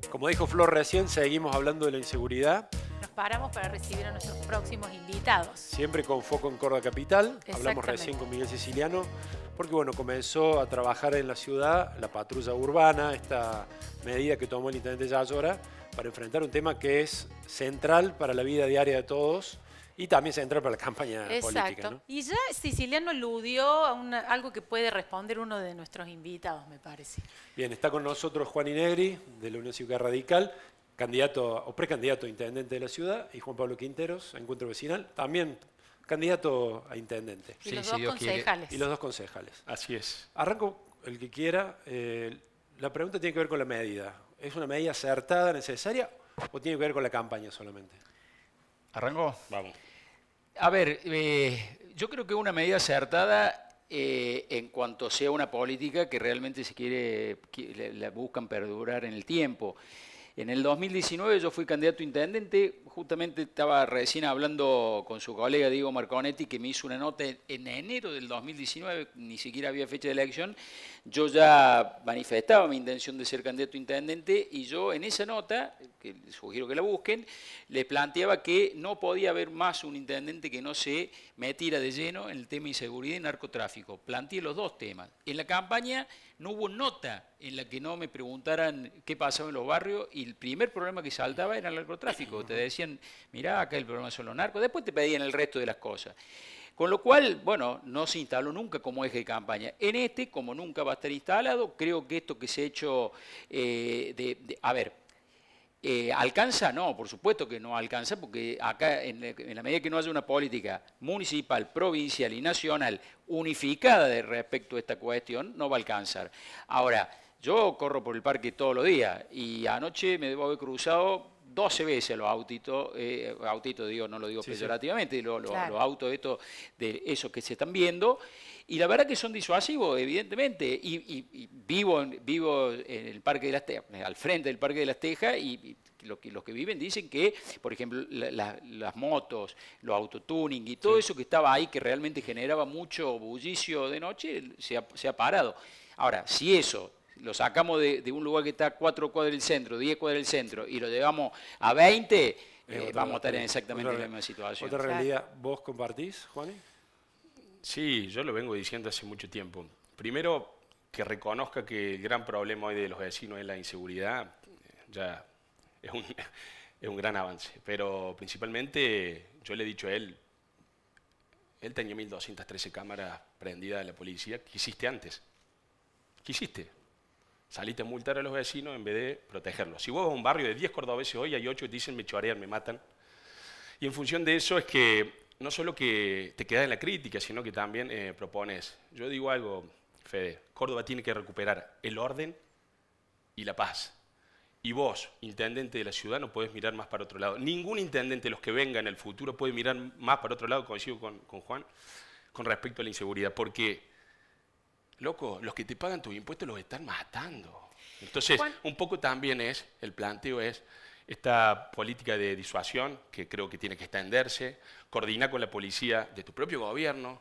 Como dijo Flor recién, seguimos hablando de la inseguridad. Nos paramos para recibir a nuestros próximos invitados. Siempre con foco en Córdoba Capital. Hablamos recién con Miguel Siciliano, porque bueno, comenzó a trabajar en la ciudad la patrulla urbana, esta medida que tomó el intendente Yayora para enfrentar un tema que es central para la vida diaria de todos y también central para la campaña política, ¿no? Y ya Siciliano aludió a algo que puede responder uno de nuestros invitados, me parece. Bien, está con nosotros Juan Inegri, de la Unión Cívica Radical, candidato o precandidato a intendente de la ciudad, y Juan Pablo Quinteros, a Encuentro Vecinal, también candidato a intendente. Y los dos concejales. Y los dos concejales. Así es. Arranco el que quiera. La pregunta tiene que ver con la medida. ¿Es una medida acertada, necesaria, o tiene que ver con la campaña solamente? ¿Arrancó? Vamos. A ver, yo creo que una medida acertada en cuanto sea una política que realmente se quiere, la buscan perdurar en el tiempo. En el 2019 yo fui candidato a intendente, justamente estaba recién hablando con su colega Diego Marconetti, que me hizo una nota en enero del 2019, ni siquiera había fecha de elección. Yo ya manifestaba mi intención de ser candidato a intendente y yo en esa nota, que les sugiero que la busquen, les planteaba que no podía haber más un intendente que no se metiera de lleno en el tema de inseguridad y narcotráfico. Planteé los dos temas. En la campaña no hubo nota en la que no me preguntaran qué pasaba en los barrios y el primer problema que saltaba era el narcotráfico. Te decían, mirá, acá el problema son los narcos, después te pedían el resto de las cosas. Con lo cual, bueno, no se instaló nunca como eje de campaña. En este, como nunca va a estar instalado, creo que esto que se ha hecho ¿alcanza? No, por supuesto que no alcanza, porque acá, en la medida que no haya una política municipal, provincial y nacional unificada respecto a esta cuestión, no va a alcanzar. Ahora, yo corro por el parque todos los días y anoche me debo haber cruzado 12 veces los autitos, digo, no lo digo peyorativamente, los autos de esos que se están viendo, y la verdad que son disuasivos, evidentemente, y vivo en el Parque de las Tejas, al frente del Parque de las Tejas, y los que viven dicen que, por ejemplo, las motos, los autotuning y todo eso que estaba ahí, que realmente generaba mucho bullicio de noche, se ha parado. Ahora, si eso lo sacamos de un lugar que está a 4 cuadras del centro, 10 cuadras del centro, y lo llevamos a 20, vamos a estar en exactamente la misma situación. ¿Otra realidad vos compartís, Juani? Sí, yo lo vengo diciendo hace mucho tiempo. Primero, que reconozca que el gran problema hoy de los vecinos es la inseguridad, ya es un gran avance. Pero principalmente, yo le he dicho a él tenía 1.213 cámaras prendidas de la policía. ¿Qué hiciste antes? ¿Qué hiciste? Saliste a multar a los vecinos en vez de protegerlos. Si vos vas a un barrio de 10 cordobeses hoy, hay 8 que te dicen me chorean, me matan. Y en función de eso es que no solo que te quedas en la crítica, sino que también propones. Yo digo algo, Fede, Córdoba tiene que recuperar el orden y la paz. Y vos, intendente de la ciudad, no podés mirar más para otro lado. Ningún intendente de los que venga en el futuro puede mirar más para otro lado, coincido con Juan, con respecto a la inseguridad, porque, loco, los que te pagan tus impuestos los están matando. Entonces, un poco también el planteo es esta política de disuasión, que creo que tiene que extenderse, coordina con la policía de tu propio gobierno,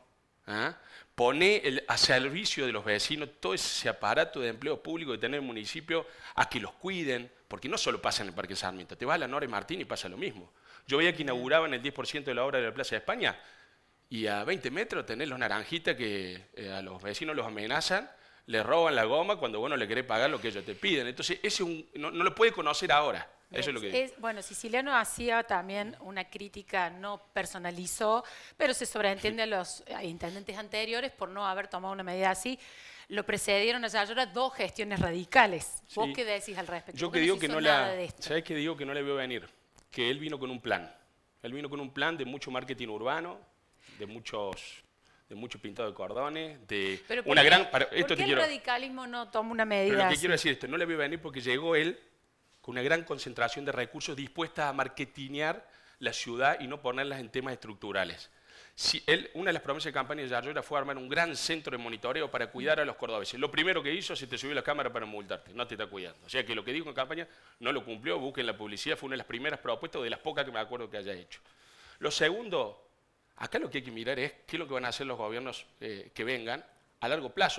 pone a servicio de los vecinos todo ese aparato de empleo público que tiene el municipio a que los cuiden, porque no solo pasa en el Parque Sarmiento, te vas a la Nora y Martín y pasa lo mismo. Yo veía que inauguraban el 10% de la obra de la Plaza de España y a 20 metros tenés los naranjitas que a los vecinos los amenazan, les roban la goma cuando vos no le querés pagar lo que ellos te piden. Entonces, no lo puede conocer ahora. Eso es lo que digo. Bueno, Siciliano hacía también una crítica, no personalizó, pero se sobreentiende a los intendentes anteriores por no haber tomado una medida así. Lo precedieron a Yayora 2 gestiones radicales. ¿Vos qué decís al respecto? Yo que digo que no ¿sabés qué digo? Que no le veo venir. Que él vino con un plan. Él vino con un plan de mucho marketing urbano, de mucho pintado de cordones, de una gran... ¿Por qué el radicalismo no toma una medida Pero lo que así? quiero decir esto, no le veo venir porque llegó él con una gran concentración de recursos dispuestas a marketinear la ciudad y no ponerlas en temas estructurales. Una de las promesas de campaña de Yayora fue armar un gran centro de monitoreo para cuidar a los cordobeses. Lo primero que hizo, se te subió la cámara para multarte, no te está cuidando. O sea que lo que dijo en campaña no lo cumplió, busquen la publicidad, fue una de las primeras propuestas o de las pocas que me acuerdo que haya hecho. Lo segundo, acá lo que hay que mirar es qué es lo que van a hacer los gobiernos que vengan a largo plazo.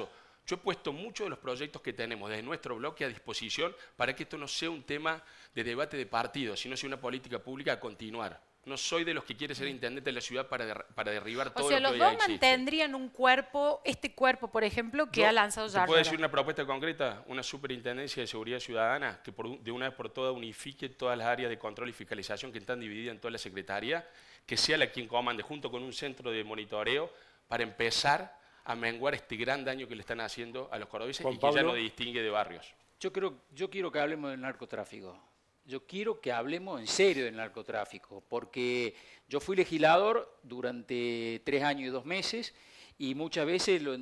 Yo he puesto muchos de los proyectos que tenemos desde nuestro bloque a disposición para que esto no sea un tema de debate de partido, sino sea una política pública a continuar. No soy de los que quiere ser intendente de la ciudad para derribar todo lo que O sea, los dos mantendrían un cuerpo, este cuerpo, por ejemplo, que ha lanzado Yállora. ¿Te puedo decir una propuesta concreta? Una superintendencia de seguridad ciudadana que de una vez por todas unifique todas las áreas de control y fiscalización que están divididas en toda la secretaría, que sea la quien comande junto con un centro de monitoreo para empezar a menguar este gran daño que le están haciendo a los cordobeses y que ya no distingue de barrios. Yo quiero que hablemos del narcotráfico. Yo quiero que hablemos en serio del narcotráfico, porque yo fui legislador durante 3 años y 2 meses y muchas veces lo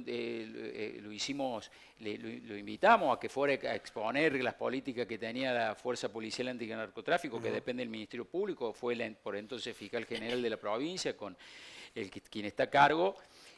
invitamos a que fuera a exponer las políticas que tenía la Fuerza Policial Antinarcotráfico, que depende del Ministerio Público, fue por entonces fiscal general de la provincia, con quien está a cargo,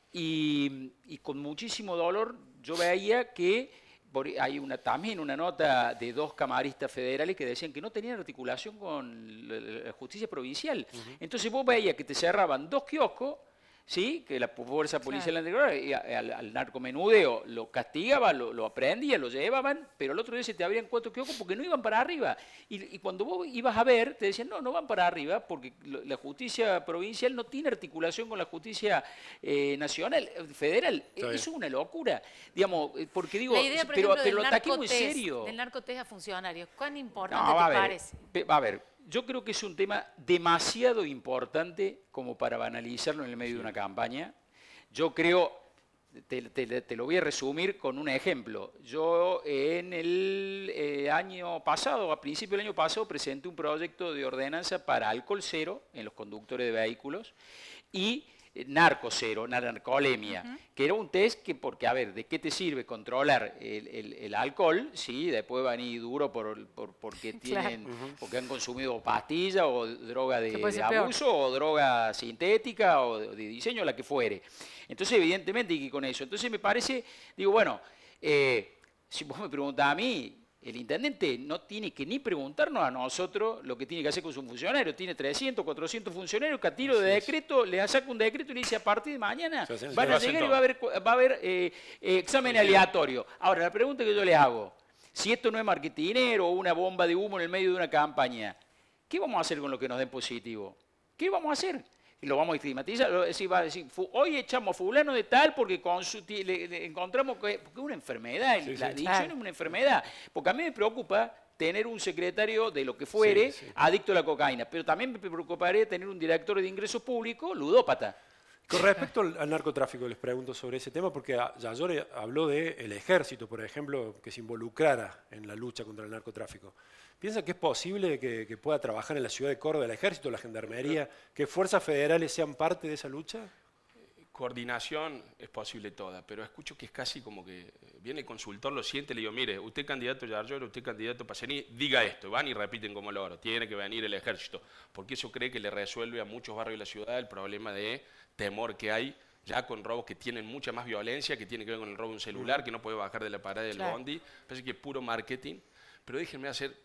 y con muchísimo dolor yo veía que hay también una nota de 2 camaristas federales que decían que no tenían articulación con la justicia provincial. Entonces vos veías que te cerraban 2 kioscos, ¿sí? Que la Fuerza Policial al narcomenudeo lo castigaba, lo aprendía, lo llevaban, pero el otro día se te abrían 4 kioscos porque no iban para arriba. Y cuando vos ibas a ver, te decían, no van para arriba porque la justicia provincial no tiene articulación con la justicia nacional, federal. Eso es una locura. Digamos, porque digo, la idea, por pero ejemplo, lo ataqué muy serio. Del narcotest a funcionarios, ¿cuán importante te parece? A ver, yo creo que es un tema demasiado importante como para banalizarlo en el medio de una campaña. Yo creo, te lo voy a resumir con un ejemplo. Yo en el año pasado, a principio del año pasado, presenté un proyecto de ordenanza para alcohol cero en los conductores de vehículos y narco cero, narcolemia, que era un test que, porque, a ver, ¿de qué te sirve controlar el alcohol? Sí, después van a ir duro porque porque han consumido pastillas o droga de abuso o droga sintética o de diseño, la que fuere. Entonces, evidentemente, hay que ir con eso. Entonces, me parece, digo, bueno, si vos me preguntás a mí, el intendente no tiene que ni preguntarnos a nosotros lo que tiene que hacer con su funcionario. Tiene 300, 400 funcionarios que a tiro de decreto le saca un decreto y le dice a partir de mañana van a llegar y va a haber examen aleatorio. Ahora, la pregunta que yo les hago, si esto no es marketinero o una bomba de humo en el medio de una campaña, ¿qué vamos a hacer con lo que nos den positivo? ¿Qué vamos a hacer? Lo vamos a estigmatizar, va a decir, hoy echamos a fulano de tal porque le encontramos que es una enfermedad, la adicción es una enfermedad, porque a mí me preocupa tener un secretario de lo que fuere adicto a la cocaína, pero también me preocuparía tener un director de ingresos públicos ludópata. Con respecto al narcotráfico, les pregunto sobre ese tema, porque Yállora habló del ejército, por ejemplo, que se involucrara en la lucha contra el narcotráfico. ¿Piensa que es posible que pueda trabajar en la ciudad de Córdoba el ejército, la gendarmería, que fuerzas federales sean parte de esa lucha? Coordinación es posible toda, pero escucho que es casi como que viene el consultor, lo siente, le digo, mire, usted candidato Yállora, usted candidato Pacení, diga esto, van y repiten como loro, tiene que venir el ejército, porque eso cree que le resuelve a muchos barrios de la ciudad el problema de temor que hay ya con robos que tienen mucha más violencia, que tiene que ver con el robo de un celular, que no puede bajar de la parada del bondi, parece que es puro marketing, pero déjenme hacer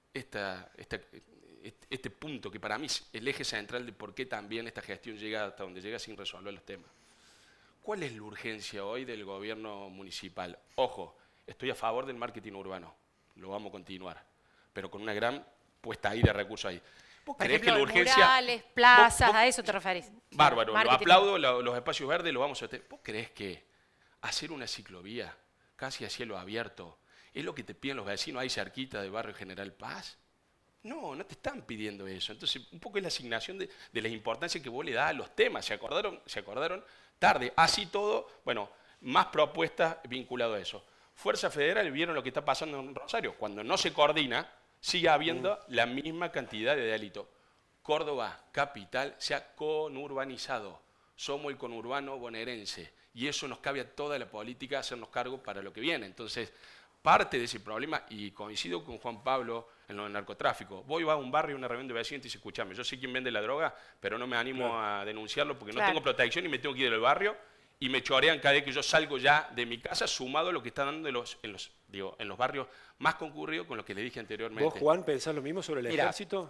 este punto que para mí es el eje central de por qué también esta gestión llega hasta donde llega sin resolver los temas. ¿Cuál es la urgencia hoy del gobierno municipal? Ojo, estoy a favor del marketing urbano, lo vamos a continuar, pero con una gran puesta ahí de recursos ahí. ¿Vos creés que la urgencia... Murales, plazas, a eso te referís? Bárbaro, lo aplaudo, los espacios verdes los vamos a tener. ¿Vos creés que hacer una ciclovía casi a cielo abierto es lo que te piden los vecinos ahí cerquita de Barrio General Paz? No, no te están pidiendo eso. Entonces, un poco es la asignación de la importancia que vos le das a los temas. ¿Se acordaron? Tarde. Así todo, bueno, más propuestas vinculadas a eso. Fuerza Federal, vieron lo que está pasando en Rosario. Cuando no se coordina, sigue habiendo la misma cantidad de delitos. Córdoba, capital, se ha conurbanizado. Somos el conurbano bonaerense. Y eso nos cabe a toda la política hacernos cargo para lo que viene. Entonces, parte de ese problema, y coincido con Juan Pablo en lo del narcotráfico. Voy a un barrio, una reunión de vecinos y dice, escúchame, yo sé quién vende la droga, pero no me animo a denunciarlo porque no tengo protección y me tengo que ir del barrio y me chorean cada vez que yo salgo ya de mi casa, sumado a lo que está dando en los barrios más concurridos con lo que le dije anteriormente. ¿Vos, Juan, pensás lo mismo sobre el ejército?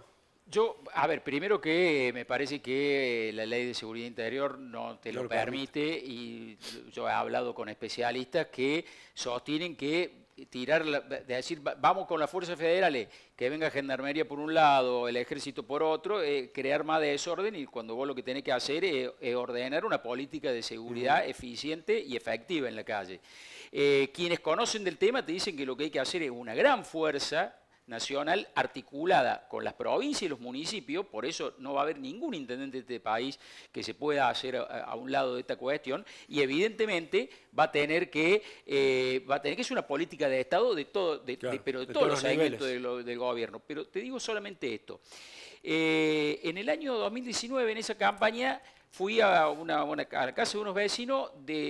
A ver, primero que me parece que la ley de seguridad interior no te lo permite y yo he hablado con especialistas que sostienen que de decir, vamos con las fuerzas federales, que venga Gendarmería por un lado, el Ejército por otro, crear más desorden y cuando vos lo que tenés que hacer es ordenar una política de seguridad eficiente y efectiva en la calle. Quienes conocen del tema te dicen que lo que hay que hacer es una gran fuerza nacional articulada con las provincias y los municipios, por eso no va a haber ningún intendente de este país que se pueda hacer a un lado de esta cuestión, y evidentemente va a tener que ser una política de Estado de todos los segmentos del gobierno. Pero te digo solamente esto. En el año 2019, en esa campaña, fui a la casa de unos vecinos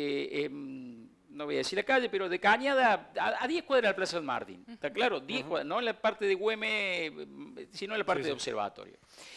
no voy a decir la calle, pero de Cañada, a 10 cuadras de la Plaza San Martín. ¿Está claro? 10 cuadras, no en la parte de Güemes, sino en la parte de Observatorio.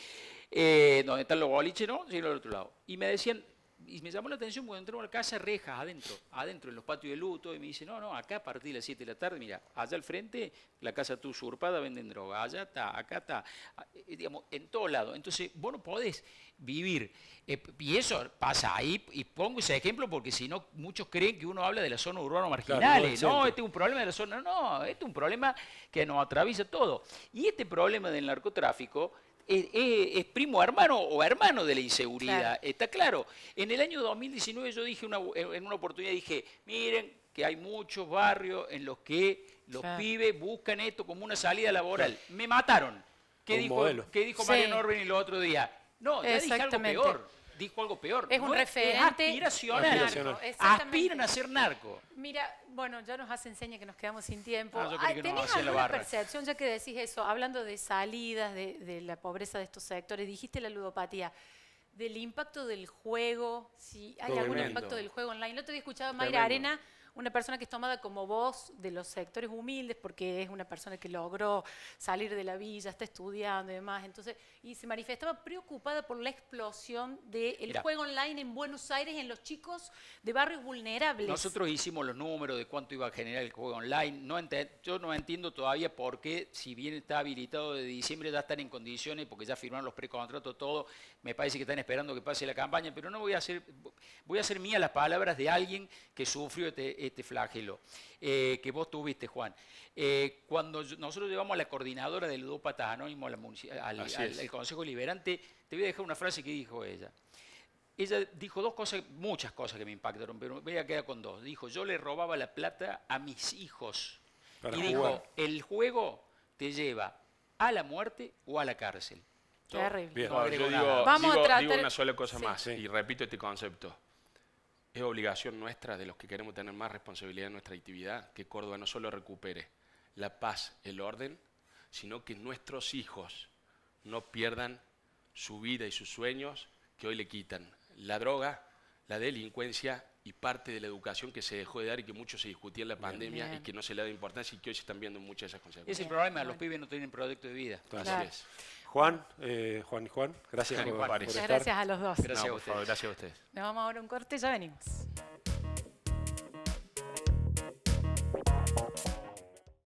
Donde están los boliches, ¿no? Sino al otro lado. Y me decían, y me llamó la atención cuando entramos a la casa, rejas adentro, en los patios de luto, y me dice, no, acá a partir de las 7 de la tarde, mira, allá al frente, la casa está usurpada, venden droga, allá está, acá está, digamos, en todos lados. Entonces, vos no podés vivir, y eso pasa ahí, y pongo ese ejemplo porque si no, muchos creen que uno habla de la zona urbana marginales, claro, no, este es un problema de la zona, no, este es un problema que nos atraviesa todo. Y este problema del narcotráfico es primo hermano o hermano de la inseguridad, claro. Está claro. En el año 2019 yo dije en una oportunidad, dije, miren que hay muchos barrios en los que los pibes buscan esto como una salida laboral. Claro. Me mataron. ¿Qué dijo María Norben el otro día? No, ya dije algo peor. Dijo algo peor. Es un referente. Es aspiracional. Aspiran a ser narco. Mira, bueno, ya nos hace enseña que nos quedamos sin tiempo. Yo creo que ¿Tenés alguna percepción, ya que decís eso, hablando de salidas, de la pobreza de estos sectores, dijiste la ludopatía, del impacto del juego, si hay algún impacto del juego online? El otro día escuchaba a Mayra Arena, una persona que es tomada como voz de los sectores humildes, porque es una persona que logró salir de la villa, está estudiando y demás, entonces, y se manifestaba preocupada por la explosión del juego online en Buenos Aires, en los chicos de barrios vulnerables. Nosotros hicimos los números de cuánto iba a generar el juego online. Yo no entiendo todavía por qué, si bien está habilitado de diciembre, ya están en condiciones, porque ya firmaron los precontratos, todo. Me parece que están esperando que pase la campaña, pero no voy a hacer mías las palabras de alguien que sufrió este flagelo, que vos tuviste, Juan. Cuando nosotros llevamos a la coordinadora del Ludópatas Anónimos al Consejo Liberante, te voy a dejar una frase que dijo ella. Ella dijo muchas cosas que me impactaron, pero me voy a quedar con dos. Dijo, yo le robaba la plata a mis hijos. Y dijo, el juego te lleva a la muerte o a la cárcel. Terrible. No, yo digo una sola cosa más, y repito este concepto. Es obligación nuestra, de los que queremos tener más responsabilidad en nuestra actividad, que Córdoba no solo recupere la paz, el orden, sino que nuestros hijos no pierdan su vida y sus sueños que hoy le quitan. La droga, la delincuencia y parte de la educación que se dejó de dar y que mucho se discutía en la pandemia y que no se le da importancia y que hoy se están viendo muchas de esas consecuencias. Ese es el problema, los pibes no tienen proyecto de vida. Así es. Juan, gracias por estar. Muchas gracias a los dos. Gracias a ustedes. Gracias a ustedes. Nos vamos ahora a un corte, ya venimos.